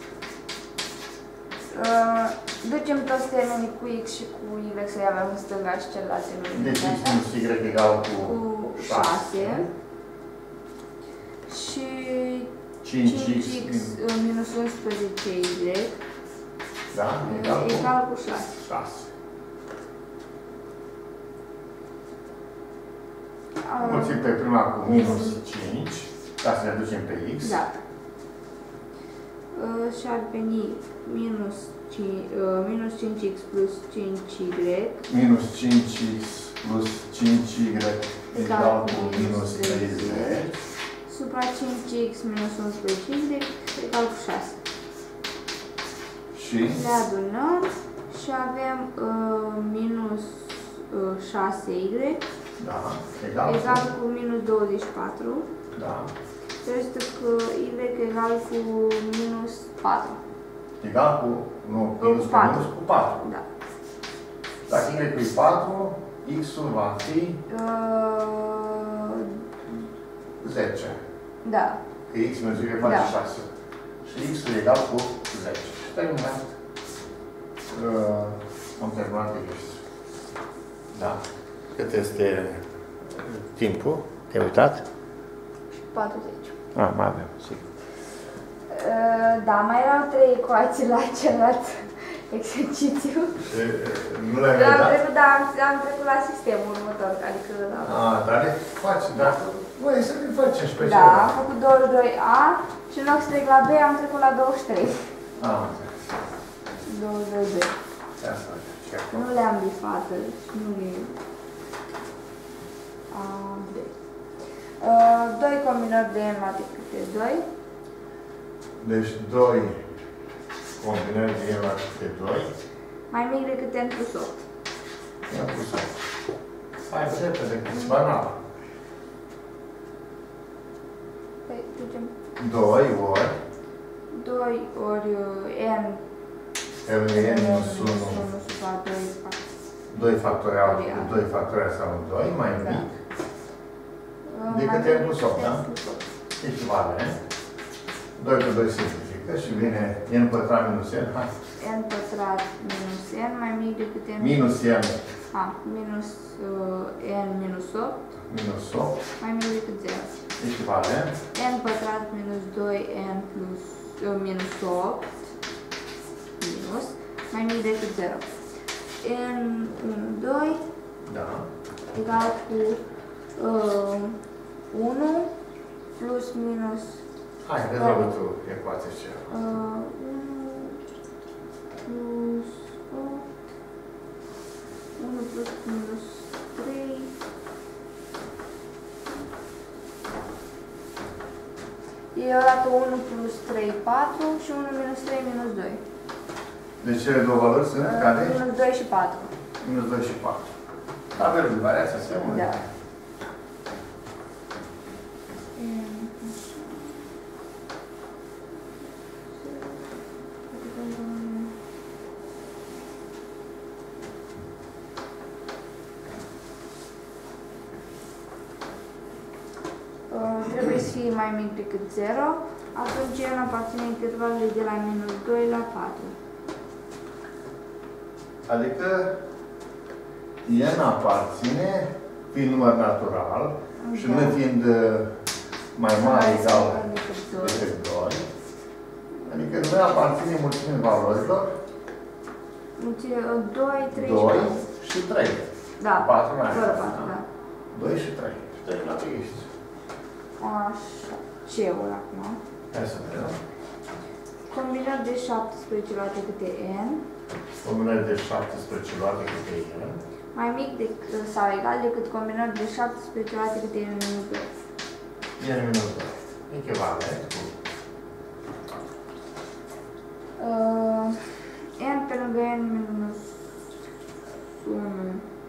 Uh, ducem toți termenii cu x și cu y să-i avem în stânga și celelalte numere. Deci x minus y egal cu Cu șase. Și cinci x cinci x minus unsprezece y da? Egal cu egal cu șase. șase. Uh, Mulțim pe prima cu minus cinci, ca să ne ducem pe x. Da. Uh, și ar veni minus cinci, uh, minus cinci x plus cinci y Minus cinci x plus cinci y egal cu minus treizeci. supra cinci x minus unsprezece y egal cu șase. Și? Le adunăm și avem uh, minus uh, șase y. Da. Egal, egal cu minus douăzeci și patru. Da. Este că y egal cu minus patru. Egal cu, nu, minus cu patru. minus cu patru. Da. Dacă y e patru, x-ul va fi Uh, zece. da. Că x minus y face Da. șase. Și x-ul e egal cu zece. Și terminat. Uh, am terminat exercițiul. Da. Cât este timpul? Te-ai uitat? patruzeci. Ah, mai avem, sigur. Uh, da, mai erau trei ecuații la celălalt exercițiu. Și nu le-ai Am dat? trecut, da, am, am trecut la sistemul următor, adică la... Ah, dar le faci, dacă... Voi să le facem și pe Da, celălalt. am făcut douăzeci și doi A și în loc să trec la B am trecut la douăzeci și trei. Ah, înțeles. douăzeci și doi B. Asta e. Nu le-am bifat, deci nu le... A, B. Uh, doi combinări de n la t câte doi. Deci doi combinări de n la câte doi. Mai mic decât n plus opt. I-am pus opt. Hai, repede, că-ți banal. Păi, ducem doi ori doi ori uh, n L e minus unu. unu supra doi. doi factorial, Factorial. doi factorial sau doi, mai Da. mic. Uh, Decât mai n plus opt, da? n plus opt. Echivalent. doi cu doi simplifică și vine n pătrat minus n. Hai. N pătrat minus n mai mic decât n. Minus n A, minus uh, n minus opt minus opt. mai mic decât zero. Echivalent. N pătrat minus doi n plus uh, minus opt minus mai mic decât zero. N unu, doi Da. egal cu uh, unu plus minus Hai, rezolvă tu ecuația și uh, unu plus opt unu plus minus trei e odată unu plus trei, patru și unu minus trei minus doi. Deci cele două valori sunt Uh, care? minus doi și patru. Minus doi și patru. Avem variația semnului. Da. Uh, trebuie să fie mai mic decât zero, atunci n aparține intervalului de la minus doi la patru. Adică n aparține fiind număr natural și Da. nu fiind uh, mai mare egal decât doi. decât doi. Adică nu aparține mulțimii valorilor doi, trei doi și și trei. Da, patru mai fără are, patru, da? da. doi și trei. Și trei la ești. Așa, ce-ul acum? Hai să vedem. Combinări de șaptesprezece luate câte n, Combinări de șaptesprezece luate câte n. mai mic decât, sau egal decât combinări de șaptesprezece luate câte n minus doi. n minus doi. Echivalent cu Uh, n pe lângă n minus unu.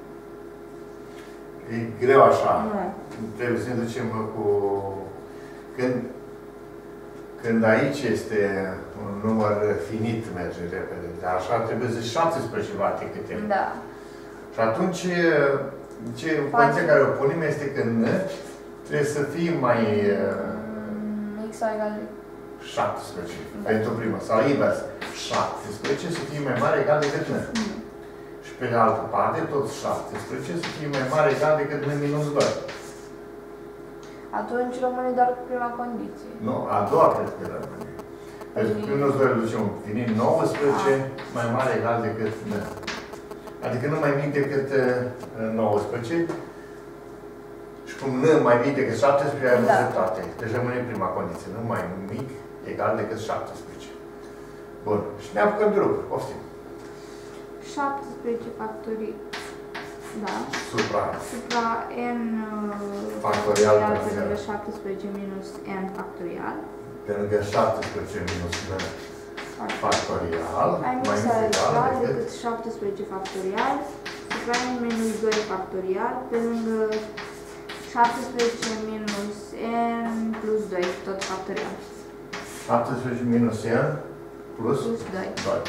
E greu așa. Nu. Trebuie să ne ducem cu... Când, când aici este un număr finit, merge repede. Dar așa trebuie să șaptesprezece luate câte n. Da. Și atunci, ce condiția care o punem este că n trebuie să fie mai Mm, x sau egal de... șaptesprezece. Da. Pentru prima. Sau invers. șaptesprezece să fie mai mare egal decât n. Mm. Și pe de altă parte, tot șaptesprezece să fie mai mare egal decât n minus doi. Atunci rămâne doar cu prima condiție. Nu, a doua cred că rămâne. Pentru că minus doi îl ducem fiind nouăsprezece mai mare egal decât n. Adică nu mai mic decât nouăsprezece. Și cum n mai mic decât șaptesprezece, ai Da. dreptate. Deci rămâne prima condiție. Nu mai mic egal decât șaptesprezece. Bun. Și ne apucăm de lucru. Poftim. șaptesprezece factorii. Da. Supra. Supra n Factorial pe pe lângă zero. șaptesprezece minus n factorial. Pe lângă șaptesprezece minus n factorial mai mic sau egal decât șaptesprezece factorial supra n minus doi factorial pe lângă șaptesprezece minus n plus doi, tot factorial. șaptesprezece minus n plus, plus doi. doi.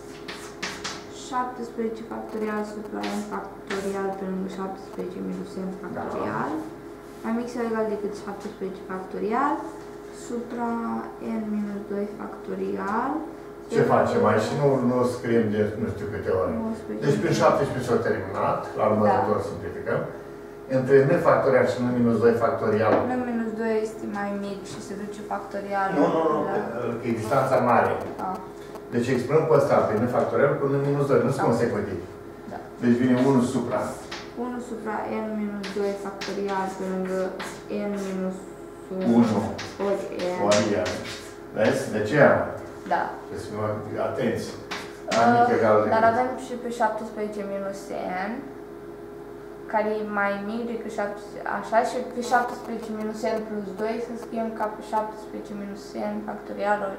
șaptesprezece factorial supra n factorial pe lângă șaptesprezece minus n factorial. Da. Mai mic sau egal decât șaptesprezece factorial supra n minus doi factorial. Ce facem aici? Nu, nu scriem de nu știu câte ori. Deci prin șaptesprezece s-a terminat, la numărător da. Simplificăm. Între n factorial și n minus doi factorial. n minus doi este mai mic și se duce factorial. Nu, nu, nu, la... că e distanța mare. Ah. Deci exprimăm pe ăsta prin n factorial cu n minus doi, nu sunt da. Consecutiv. Da. Deci vine unu supra. unu supra n minus doi factorial pe lângă n minus unu ori n. Ori n. Vezi? De ce am? Da. Trebuie să fim atenți. Uh, dar avem și pe șaptesprezece minus n, care e mai mic decât șaptesprezece, așa, și pe șaptesprezece minus n plus doi să scriem ca pe șaptesprezece minus n factorial ori.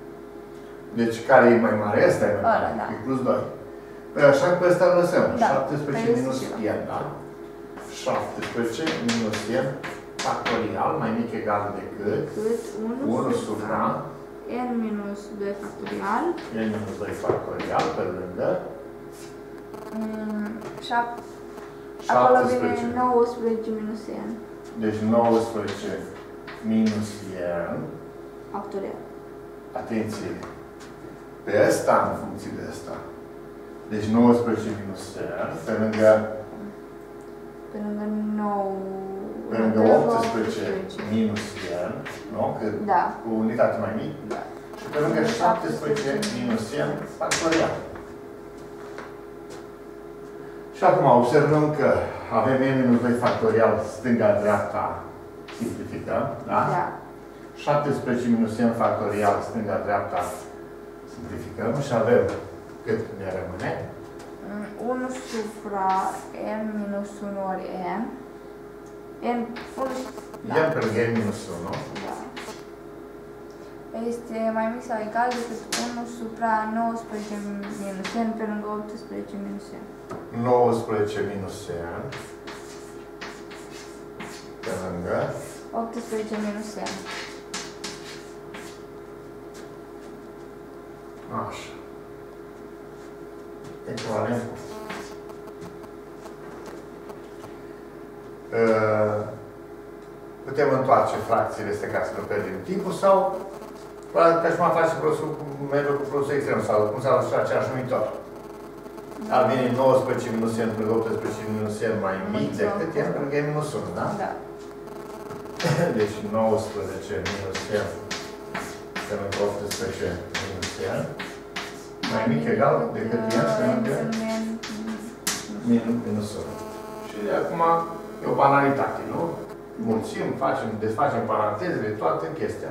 Deci care e mai mare? Ăsta e mai mare, Ăla, da. E plus doi. Păi așa că pe ăsta îl lăsăm. Da. șaptesprezece minus n, da? șaptesprezece minus n factorial mai mic egal decât unu supra n minus doi factorial. n minus doi factorial pe lângă mm, acolo vine nouăsprezece minus n. Deci nouăsprezece minus n factorial. Atenție! Pe ăsta în funcție de ăsta. Deci nouăsprezece minus n pe lângă pe lângă nouă pe lângă optsprezece minus n, nu? Că da. Cu unitate mai mic. Da. Și pe lângă șaptesprezece minus n factorial. Și acum observăm că avem n minus doi factorial stânga-dreapta, simplificăm, da? Da. șaptesprezece minus n factorial stânga-dreapta, simplificăm și avem cât ne rămâne? unu supra n minus unu ori n. n, unu, da. N pe lângă n minus unu. Da. Este mai mic sau egal decât unu supra nouăsprezece minus n pe lângă optsprezece minus n. nouăsprezece minus n pe lângă optsprezece minus n. Așa. Echivalent. Putem întoarce fracțiile astea ca să nu pierdem timpul sau ca și cum am face produsul cu mediul cu produsul extrem sau cum s-a lăsat același numitor. Ar veni nouăsprezece minus n plus optsprezece minus n mai mic decât n pentru că e minus unu, da? Da. Deci nouăsprezece minus n pentru optsprezece minus n mai mic egal decât n pentru minus unu. Și acum e o banalitate, nu? Mulțim, facem, desfacem parantezele, toate în chestia.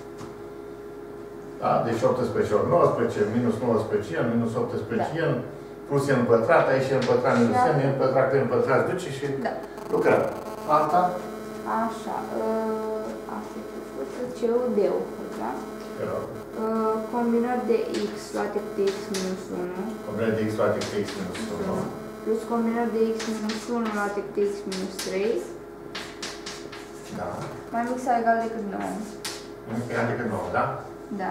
Da? Deci optsprezece ori nouăsprezece, minus nouăsprezece n, minus optsprezece n, da. Plus n pătrat, aici n pătrat minus n, n pătrat, n pătrat, duce și da. Lucrăm. Alta? Așa. Asta e făcută C U D-ul, da? Uh, combinat de x luate cu x minus unu. Combinat de x luate cu x minus unu. Plus combinat de x minus unu luate cu x minus trei. Da. Mai mic sau egal decât nouă. Mai mic egal decât nouă, da? Da.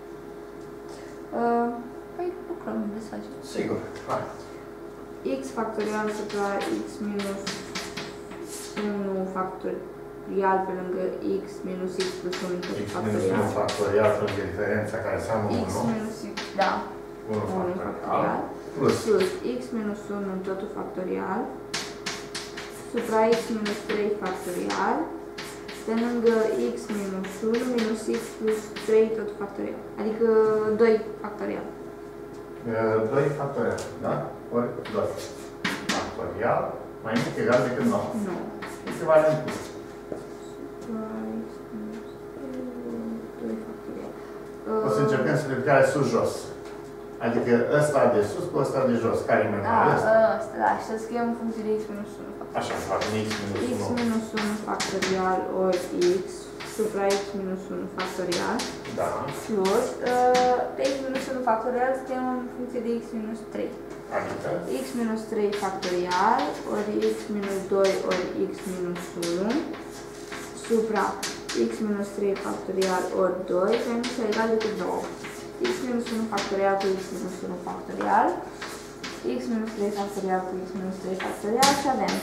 Uh, păi lucrăm, desfacem. Sigur. Hai. X factorial supra x minus unu factorial pe lângă x minus x plus unu x minus unu factorial pe lângă diferența care înseamnă unu. X minus x, da. unu factorial. Plus. Plus x minus unu totul factorial supra x minus trei factorial pe lângă x minus unu minus x plus trei totul factorial. Adică doi factorial. doi factorial, da? Ori doi factorial mai mic egal decât nouă. Nu. Echivalent cu o să încercăm să vedem care sus-jos. Adică ăsta de sus cu ăsta de jos. Care e mai mare? Da, ăsta, da. Și să scriem în funcție de x minus unu factorial. Așa, facem x minus unu. X minus unu factorial ori x supra x minus unu factorial. Da. Plus, uh, pe x minus unu factorial suntem în funcție de x minus trei. Adică? X minus trei factorial ori x minus doi ori x minus unu supra x minus trei factorial ori doi pentru că egal de doi. X minus unu factorial cu x minus unu factorial, x minus trei factorial cu x minus trei factorial și avem.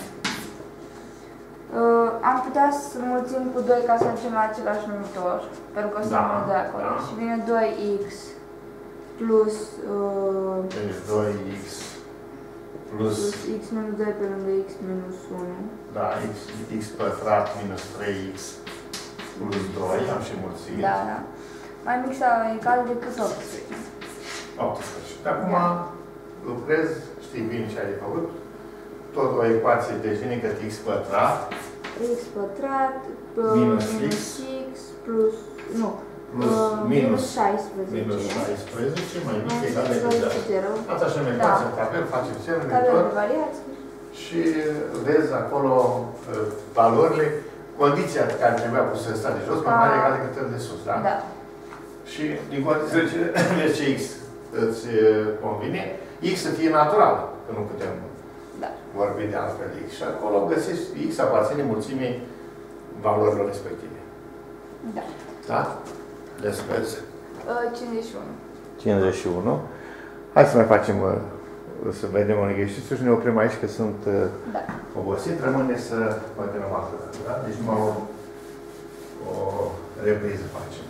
Uh, am putea să mulțim cu doi ca să ajungem la același numitor, pentru că sunt da, de acolo. Da. Și vine doi x plus, uh, deci doi x plus, plus x minus doi pe lângă x minus unu. Da, x, x pătrat minus trei x plus doi, am și mulțit. Da, da. Mai mic sau egal decât optsprezece. optsprezece. De acum da. Lucrez, știi bine ce ai de făcut. Tot o ecuație devine cât x pătrat. X pătrat minus, minus x, x plus, nu, plus uh, minus șaisprezece. Minus șaisprezece, mai mic egal decât zero. Asta așa ne da. face în tabel, facem semne tabel de variații. Și vezi acolo uh, valorile, condiția care trebuia pusă să stea de jos, mai mare egal decât de sus, da? Da. Și din condițiile ce, ce x îți convine, x să fie natural, că nu putem da. vorbi de altfel de x. Și acolo găsești x aparține mulțimii valorilor respective. Da. Da? Le-ți vezi? cincizeci și unu. cincizeci și unu. Hai să mai facem, să vedem un exercițiu și ne oprim aici, că sunt da. obosit. Rămâne să continuăm altă dată, da? Deci numai o, o repriză facem.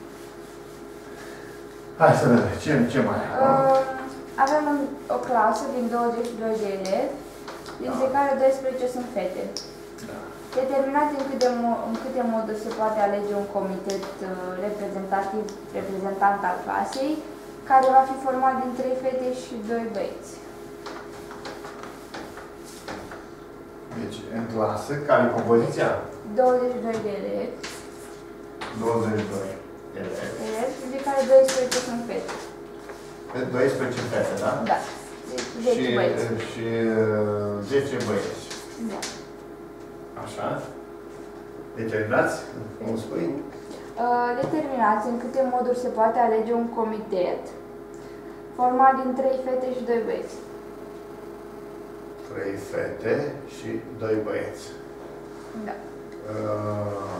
Hai să vedem. Ce, ce mai uh, avem un, o clasă din douăzeci și doi de elevi, dintre da. care doisprezece sunt fete. Da. Determinați în câte, în câte moduri se poate alege un comitet uh, reprezentativ, reprezentant al clasei, care va fi format din trei fete și doi băieți. Deci, în clasă, care e compoziția? douăzeci și doi de elevi. douăzeci și doi elevi. Elevi, dintre care doisprezece sunt fete. doisprezece fete, da? Da. Deci zece și, băieți. Și zece băieți. Da. Așa? Determinați? Cum spui? Uh, determinați în câte moduri se poate alege un comitet format din trei fete și doi băieți. Trei fete și doi băieți. Da. Uh,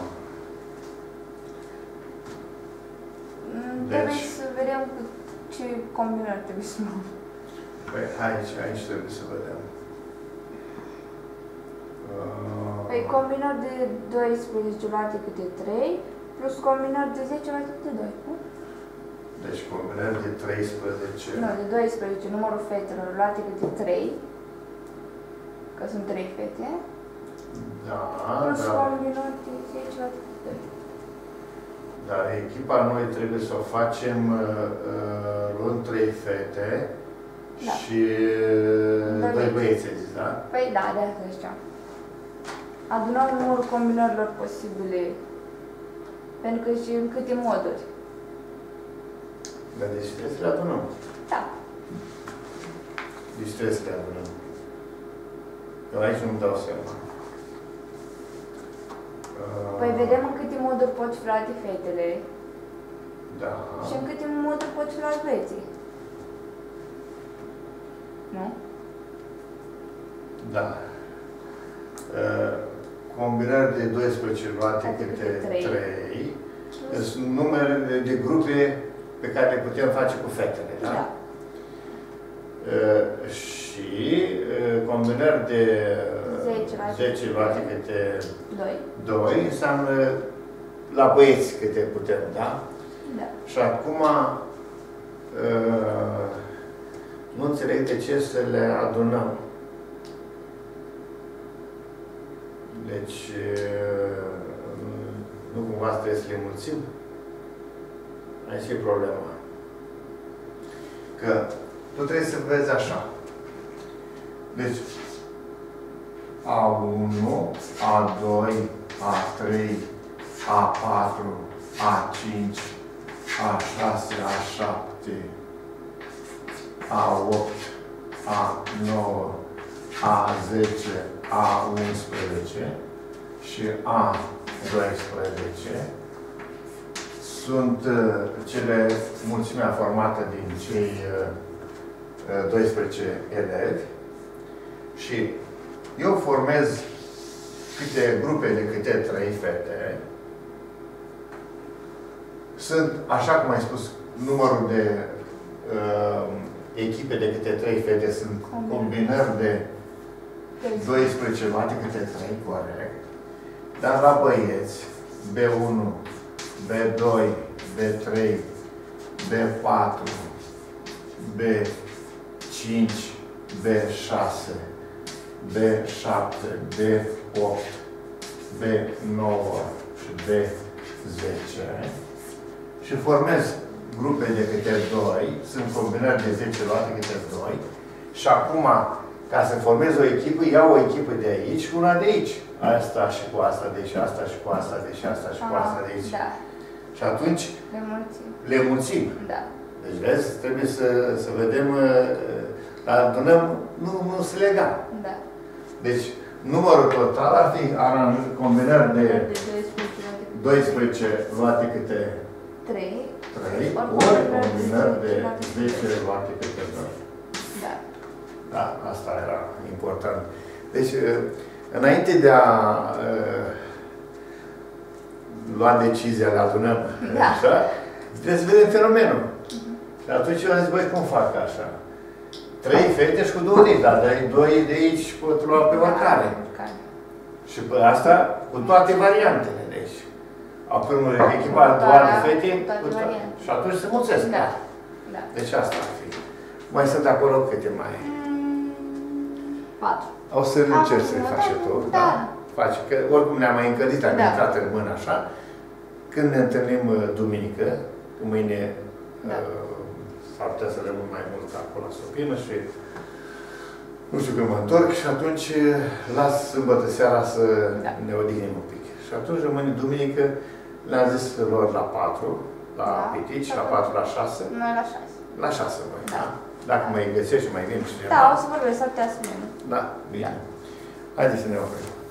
deci... Trebuie să vedem cu ce combinări trebuie să luăm. Păi aici, aici trebuie să vedem. Uh, păi combinări de doisprezece luate câte trei, plus combinări de zece luate câte doi, nu? Deci combinări de treisprezece. Nu, de doisprezece, numărul fetelor luate câte trei, că sunt trei fete. Da, plus da. combinări de zece luate câte doi. Dar echipa noi trebuie să o facem uh, luând trei fete da. și uh, doi băieți, ai zis, da? Păi da, de asta ziceam. Adunăm numărul combinărilor posibile, pentru că și în câte moduri. Dar deci trebuie să le adunăm. Da. Deci trebuie să le adunăm. Eu aici nu-mi dau seama. Păi vedem în câte moduri pot fi luate fetele. Da. Și în câte moduri pot fi luate băieții. Nu? Da. Uh, combinări de doisprezece luate câte trei. Sunt numere de, de grupe pe care le putem face cu fetele, da? Da. Uh, și uh, combinări de zece luate câte doi înseamnă la băieți câte putem, da? Da. Și acum uh, nu înțeleg de ce să le adunăm. Deci uh, nu cumva trebuie să le mulțim? Aici e problema. Că tu trebuie să vezi așa. Deci, A unu, A doi, A trei, A patru, A cinci, A șase, A șapte, A opt, A nouă, A zece, A unsprezece și A doisprezece sunt uh, cele mulțimea formată din cei uh, doisprezece elevi și eu formez câte grupe de câte trei fete. Sunt, așa cum ai spus, numărul de uh, echipe de câte trei fete sunt combinări de doisprezece luate câte trei, corect. Dar la băieți, B unu, B doi, B trei, B patru, B cinci, B șase, B șapte, B opt, B nouă și B zece și formez grupe de câte doi, sunt combinări de zece luate câte doi și acum, ca să formez o echipă, iau o echipă de aici și una de aici. Asta și cu asta, deci asta și cu asta, deci asta și cu asta de aici. Da. Și atunci Le mulțim. le mulțim. Da. Deci, vezi, trebuie să, să vedem, adunăm, nu, nu se lega. Da. Deci, numărul total ar fi aranjat combinări de doisprezece luate câte trei, trei ori combinări de zece luate câte doi. Da. Da, asta era important. Deci, înainte de a uh, lua decizia, le adunăm, da. Așa, trebuie să vedem fenomenul. Uh-huh. Și atunci eu am zis, băi, cum fac așa? Trei fete și cu două de aici, dar doi de aici pot lua pe oricare. Da, și pe asta cu toate variantele. Deci, apoi echipa doar de fete, cu toate. Și atunci se mulțesc. Da. Da. Deci asta ar fi. Mai sunt acolo câte mai? Patru. O să încerc să-i faci tu, da? da? Faci, că oricum ne-am mai încălzit, am da. intrat în mână așa. Când ne întâlnim duminică, că mâine da. uh, s-ar putea să rămân mai mult acolo la Sopină și nu știu când mă întorc și atunci las sâmbătă seara să da. ne odihnim un pic. Și atunci rămâne duminică, le-am zis lor la patru, la da. Pitici, la patru, la șase. Noi la șase. La șase, voi, da? da? Dacă mai găsești și mai vin cineva. Da, o să vorbesc, s-ar putea să vină. Da, bine. Da. Haideți să ne oprim.